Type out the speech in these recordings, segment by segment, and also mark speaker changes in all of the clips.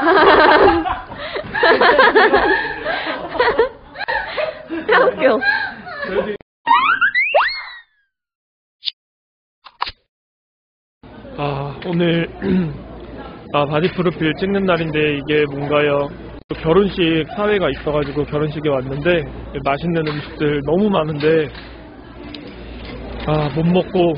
Speaker 1: 야, 웃겨.
Speaker 2: 오늘 바디 프로필 찍는 날인데 이게 뭔가요? 결혼식 사회가 있어가지고 결혼식에 왔는데 맛있는 음식들 너무 많은데 못 먹고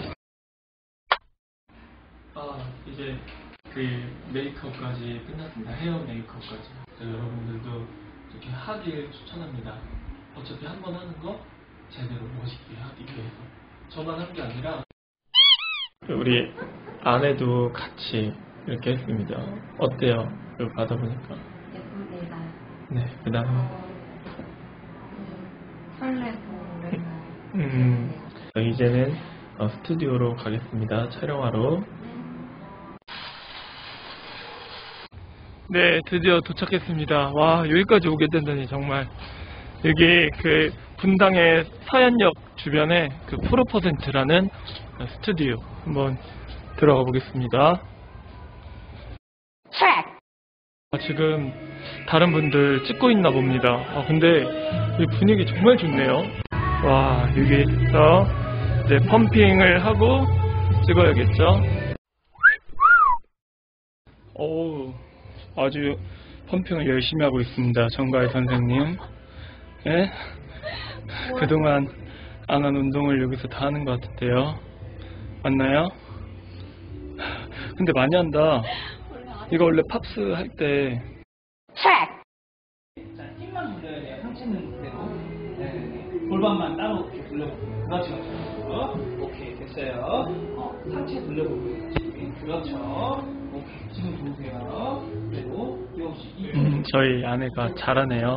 Speaker 2: 이제 그 메이크업까지 끝났습니다. 헤어 메이크업까지. 여러분들도 이렇게 하길 추천합니다. 어차피 한 번 하는 거 제대로 멋있게 하기 위해서 저만 한 게 아니라 우리 아내도 같이 이렇게 했습니다. 어때요? 이거 받아보니까.
Speaker 1: 예쁩니다.
Speaker 2: 네, 그 다음.
Speaker 1: 설레고.
Speaker 2: 이제는 스튜디오로 가겠습니다. 촬영하러. 네, 드디어 도착했습니다. 와, 여기까지 오게 된다니 정말. 여기 그 분당의 서현역 주변에 그 프로퍼센트라는 스튜디오 한번 들어가 보겠습니다. 지금 다른 분들 찍고 있나 봅니다. 근데 이 분위기 정말 좋네요. 와, 여기서 이제 펌핑을 하고 찍어야겠죠. 아주 펌핑을 열심히 하고 있습니다. 정가희 선생님. 네? 그동안 안 한 운동을 여기서 다 하는 것 같은데요. 맞나요? 근데 많이 한다. 이거 원래 팝스 할 때.
Speaker 3: 자, 힘만 돌려야 돼요. 상체는 그대로. 네. 골반만 따로 이렇게 돌려보고. 그렇죠. 오케이, 됐어요. 상체 돌려보고. 그렇죠. 오케이, 지금 좋으세요. 그리고 역시
Speaker 2: 저희 아내가 잘하네요.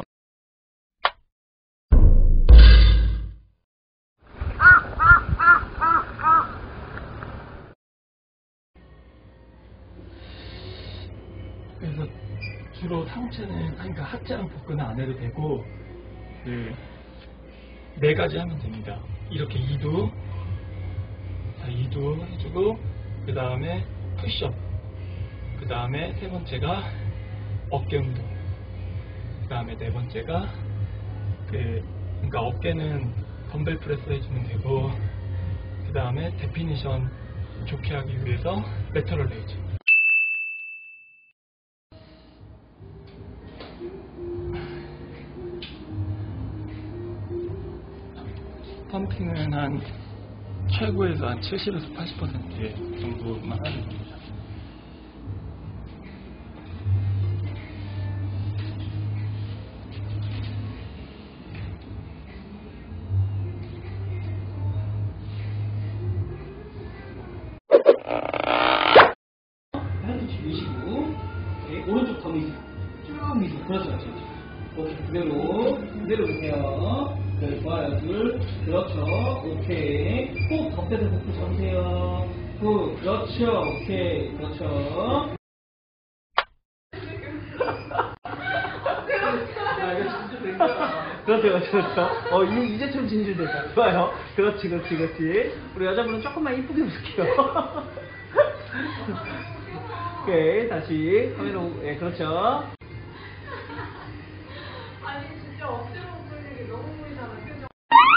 Speaker 2: 그래서 주로 상체는, 그러니까 하체랑 복근은 안 해도 되고, 네 가지 하면 됩니다. 이렇게 2두, 자, 2두 해주고, 그 다음에 푸시업, 그 다음에 세 번째가 어깨 운동, 그 다음에 네 번째가 그러니까 어깨는 덤벨 프레스 해주면 되고, 그 다음에 데피니션 좋게 하기 위해서 레터럴 레이즈. 펌핑은 한 최고에서 한 70에서 80% 정도만 하면 됩니다.
Speaker 3: 한쪽 미시고, 오른쪽 더 미세요. 쭉 미세요. 그렇죠. 오케이, 그대로 보세요. 네, 좋아요. 둘, 그렇죠. 오케이. 호흡 덮대서 호흡 잡으세요. 후, 그렇죠. 오케이, 그렇죠. 그렇죠. 이제처럼 진실됐다. 좋아요. 그렇지. 우리 여자분은 조금만 이쁘게 웃을게요. 오케이, 다시 카메라, 그렇죠.
Speaker 4: 아니 진짜 억지로 웃는 너무 보이잖아. 표정.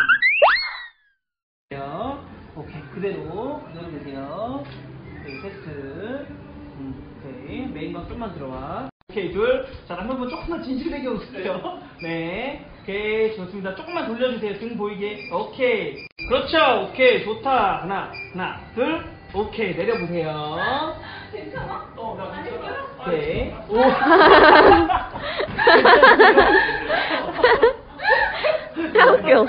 Speaker 3: 오케이, 그대로 보세요. 오케이, 테스트. 오케이, 메인방 좀만 들어와. 오케이, 둘. 자, 남편분 조금만 진실되게 웃으세요. 네. 오케이, 좋습니다. 조금만 돌려주세요. 등 보이게. 오케이. 그렇죠. 오케이, 좋다. 하나, 둘. 오케이, 내려보세요.
Speaker 4: 괜찮아?
Speaker 3: 나 괜찮아. 오케이. 오.
Speaker 1: 야, 웃겨.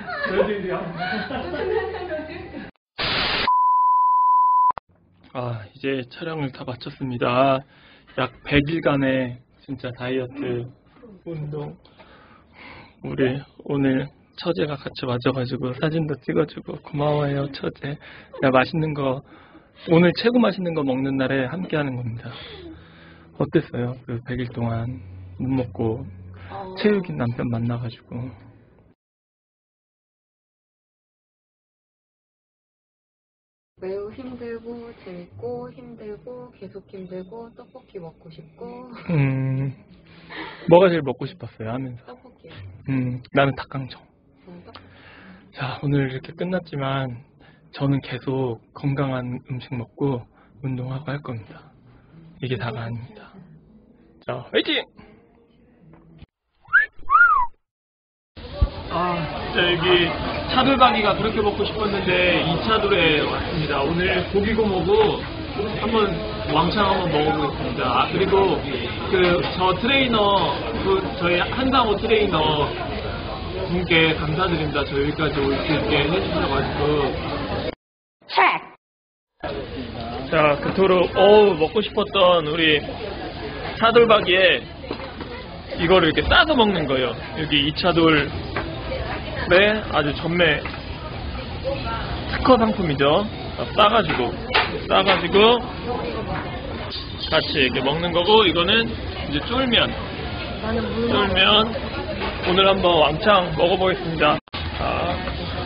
Speaker 2: 이제 촬영을 다 마쳤습니다. 약 100일간의 진짜 다이어트 운동. 우리 오늘 처제가 같이 와줘가지고 사진도 찍어주고 고마워요, 처제. 야, 맛있는 거, 오늘 최고 맛있는 거 먹는 날에 함께 하는 겁니다. 어땠어요? 그 100일 동안 못 먹고 체육인 남편 만나가지고.
Speaker 1: 매우 힘들고 재밌고 힘들고 계속 힘들고 떡볶이 먹고 싶고
Speaker 2: 뭐가 제일 먹고 싶었어요 하면서?
Speaker 1: 떡볶이요.
Speaker 2: 나는 닭강정.
Speaker 1: 떡볶이.
Speaker 2: 자, 오늘 이렇게 끝났지만 저는 계속 건강한 음식 먹고 운동하고 할 겁니다. 이게 다가 아닙니다. 자, 화이팅! 진짜 여기 차돌박이가 그렇게 먹고 싶었는데 2차돌에 왔습니다. 오늘 고기고모고 한번 왕창 한번 먹어보겠습니다. 그리고 저 트레이너, 저희 한상호 트레이너 분께 감사드립니다. 저 여기까지 올 수 있게 해주셔가지고. 자, 그토록 먹고 싶었던 우리 차돌박이에 이거를 이렇게 싸서 먹는 거예요. 여기 2차돌에 아주 전매 특허 상품이죠. 싸가지고 같이 이렇게 먹는 거고, 이거는 이제 쫄면 오늘 한번 왕창 먹어보겠습니다. 자.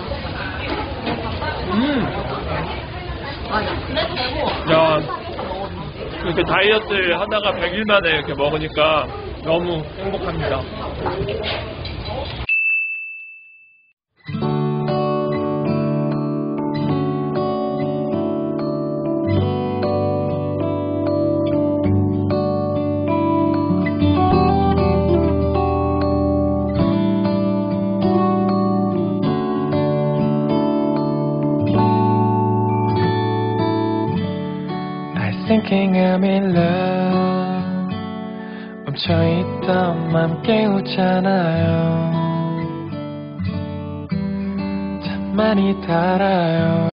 Speaker 2: 야, 이렇게 다이어트를 하다가 100일 만에 이렇게 먹으니까 너무 행복합니다.
Speaker 5: Thinking I'm in love 멈춰있던 맘 깨우잖아요 참 많이 달아요